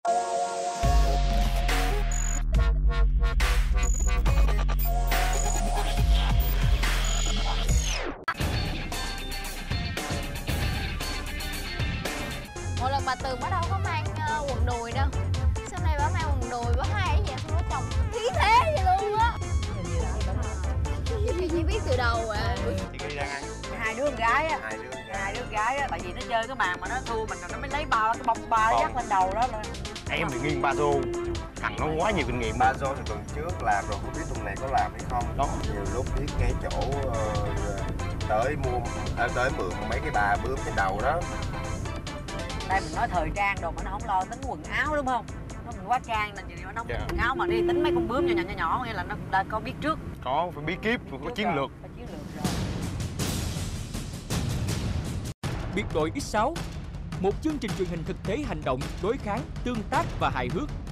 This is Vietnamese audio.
Một lần bà Tường bắt đầu có mang quần đùi đâu. Sau này bà mang quần đùi, bà hay vậy, xong nó chồng khí thế vậy luôn á. Chị chỉ biết từ đầu à. Chị đi ra ăn. Hai đứa con gái á. Hai đứa con gái á, tại vì nó chơi cái màn mà nó thua mình rồi nó mới lấy bao cái bông ba nó dắt lên đầu đó. Em bị nghiêng ba xô. Thằng nó quá nhiều kinh nghiệm. Ba xô thì tuần trước làm rồi, không biết tuần này có làm hay không. Đó. Nhiều lúc biết ngay chỗ tới mượn mấy cái bà bướm trên đầu đó. Đây mình nói thời trang đồ mà nó không lo tính quần áo đúng không? Nó mình quá trang nên chị nó không quần áo mà đi tính mấy con bướm nhỏ nhỏ nghĩa là nó đã có biết trước. Có phải bí kíp, có chiến lược. Có chiến lược rồi. Biệt đội X6, một chương trình truyền hình thực tế hành động, đối kháng, tương tác và hài hước